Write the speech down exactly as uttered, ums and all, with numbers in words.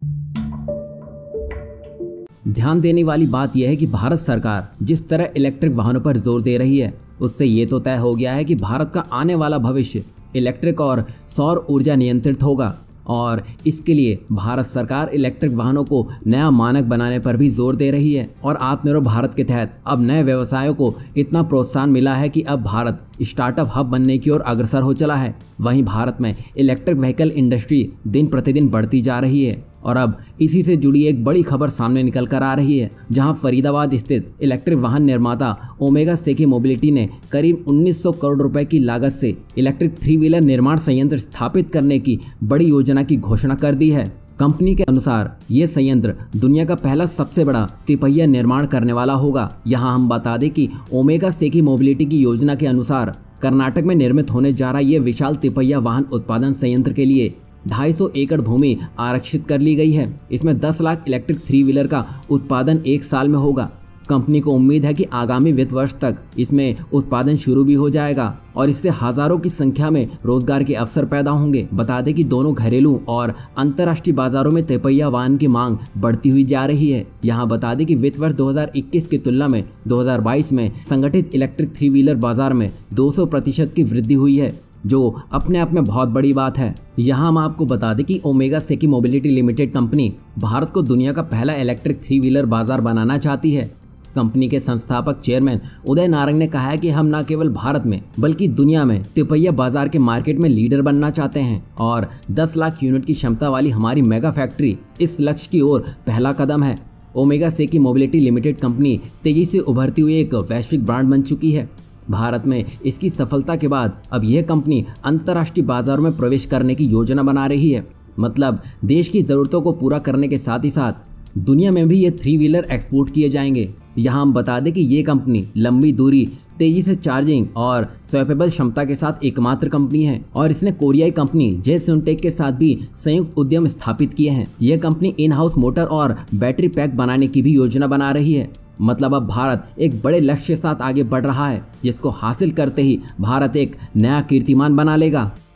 ध्यान देने वाली बात यह है कि भारत सरकार जिस तरह इलेक्ट्रिक वाहनों पर जोर दे रही है, उससे ये तो तय हो गया है कि भारत का आने वाला भविष्य इलेक्ट्रिक और सौर ऊर्जा नियंत्रित होगा। और इसके लिए भारत सरकार इलेक्ट्रिक वाहनों को नया मानक बनाने पर भी जोर दे रही है। और आत्मनिर्भर भारत के तहत अब नए व्यवसायों को इतना प्रोत्साहन मिला है कि अब भारत स्टार्टअप हब बनने की ओर अग्रसर हो चला है। वहीं भारत में इलेक्ट्रिक व्हीकल इंडस्ट्री दिन प्रतिदिन बढ़ती जा रही है और अब इसी से जुड़ी एक बड़ी खबर सामने निकल कर आ रही है, जहां फरीदाबाद स्थित इलेक्ट्रिक वाहन निर्माता ओमेगा सेकी मोबिलिटी ने करीब उन्नीस सौ करोड़ रुपए की लागत से इलेक्ट्रिक थ्री व्हीलर निर्माण संयंत्र स्थापित करने की बड़ी योजना की घोषणा कर दी है। कंपनी के अनुसार ये संयंत्र दुनिया का पहला सबसे बड़ा तिपहिया निर्माण करने वाला होगा। यहाँ हम बता दें कि ओमेगा सेकी मोबिलिटी की योजना के अनुसार कर्नाटक में निर्मित होने जा रहा ये विशाल तिपहिया वाहन उत्पादन संयंत्र के लिए ढाई सौ एकड़ भूमि आरक्षित कर ली गई है। इसमें दस लाख इलेक्ट्रिक थ्री व्हीलर का उत्पादन एक साल में होगा। कंपनी को उम्मीद है कि आगामी वित्त वर्ष तक इसमें उत्पादन शुरू भी हो जाएगा और इससे हजारों की संख्या में रोजगार के अवसर पैदा होंगे। बता दें कि दोनों घरेलू और अंतर्राष्ट्रीय बाजारों में तिपहिया वाहन की मांग बढ़ती हुई जा रही है। यहाँ बता दें कि वित्त वर्ष दो हज़ार इक्कीस की तुलना में दो हज़ार बाईस में संगठित इलेक्ट्रिक थ्री व्हीलर बाजार में दो सौ प्रतिशत की वृद्धि हुई है, जो अपने आप में बहुत बड़ी बात है। यहाँ हम आपको बता दें कि Omega Seiki Mobility Limited company Bharat को दुनिया का पहला इलेक्ट्रिक थ्री व्हीलर बाजार बनाना चाहती है। कंपनी के संस्थापक चेयरमैन उदय नारंग ने कहा है कि हम न केवल भारत में बल्कि दुनिया में तिपहिया बाजार के मार्केट में लीडर बनना चाहते हैं और दस लाख यूनिट की क्षमता वाली हमारी मेगा फैक्ट्री इस लक्ष्य की ओर पहला कदम है। Omega Seiki Mobility Limited company तेजी से उभरती हुई एक वैश्विक ब्रांड बन चुकी है। भारत में इसकी सफलता के बाद अब यह कंपनी अंतर्राष्ट्रीय बाजारों में प्रवेश करने की योजना बना रही है। मतलब देश की ज़रूरतों को पूरा करने के साथ ही साथ दुनिया में भी ये थ्री व्हीलर एक्सपोर्ट किए जाएंगे। यहाँ हम बता दें कि ये कंपनी लंबी दूरी, तेजी से चार्जिंग और स्वैपेबल क्षमता के साथ एकमात्र कंपनी है और इसने कोरियाई कंपनी जे सुनटेक के साथ भी संयुक्त उद्यम स्थापित किए हैं। यह कंपनी इन हाउस मोटर और बैटरी पैक बनाने की भी योजना बना रही है। मतलब अब भारत एक बड़े लक्ष्य के साथ आगे बढ़ रहा है, जिसको हासिल करते ही भारत एक नया कीर्तिमान बना लेगा।